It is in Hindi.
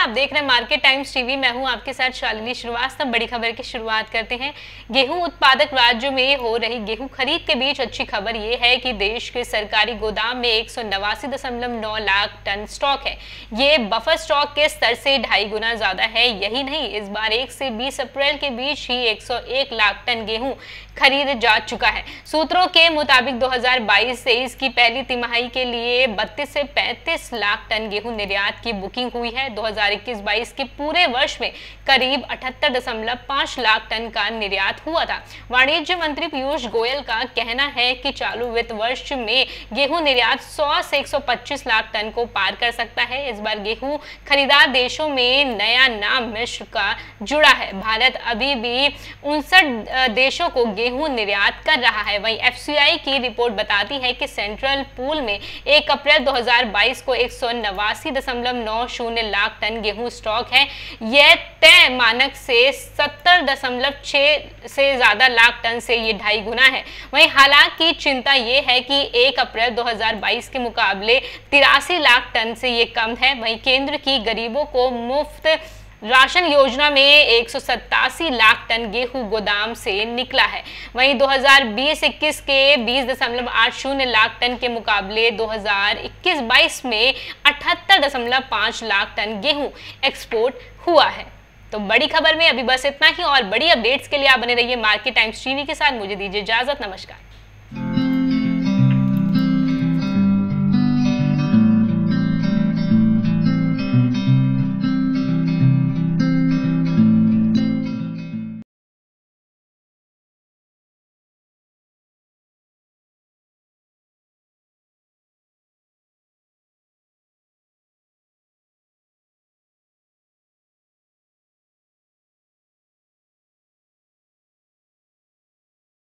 आप देख रहे हैं मार्केट टाइम्स टीवी। मैं हूं आपके साथ शालिनी श्रीवास्तव। बड़ी खबर की शुरुआत करते हैं। गेहूं उत्पादक राज्यों में हो रही गेहूं खरीद के बीच अच्छी खबर ये है कि देश के सरकारी गोदाम में 189.9 लाख टन स्टॉक है। ये बफर स्टॉक के स्तर से 2.5 गुना ज्यादा है। यही नहीं, इस बार 1 से 20 अप्रैल के बीच ही 101 लाख टन गेहूं खरीद जा चुका है। सूत्रों के मुताबिक 2022-23 की पहली तिमाही के लिए 32 से 35 लाख टन गेहूं निर्यात की बुकिंग हुई है। 2021-22 के पूरे वर्ष में करीब 78.5 लाख टन का निर्यात हुआ था। वाणिज्य मंत्री पीयूष गोयल का कहना है कि चालू वित्त वर्ष में गेहूं निर्यात 100 से 125 लाख टन को पार कर सकता है। इस बार गेहूं खरीदार देशों में नया नाम मिस्र का जुड़ा है। भारत अभी भी 59 देशों को गेहूं निर्यात कर रहा है। वहीं एफसीआई की रिपोर्ट बताती है कि सेंट्रल पूल में 1 अप्रैल 2022 को 189.90 लाख टन गेहूं स्टॉक है। यह तय मानक से 70.6 से ज्यादा लाख टन से ये 2.5 गुना है। वहीं हालांकि चिंता ये है कि 1 अप्रैल 2022 के मुकाबले 83 लाख टन से ये कम है। वहीं केंद्र की गरीबों को मुफ्त राशन योजना में 187 लाख टन गेहूं गोदाम से निकला है। वहीं 2020-21 के 20.80 लाख टन के मुकाबले 2021-22 में 78.5 लाख टन गेहूं एक्सपोर्ट हुआ है। तो बड़ी खबर में अभी बस इतना ही, और बड़ी अपडेट्स के लिए आप बने रहिए मार्केट टाइम्स टीवी के साथ। मुझे दीजिए इजाजत। नमस्कार।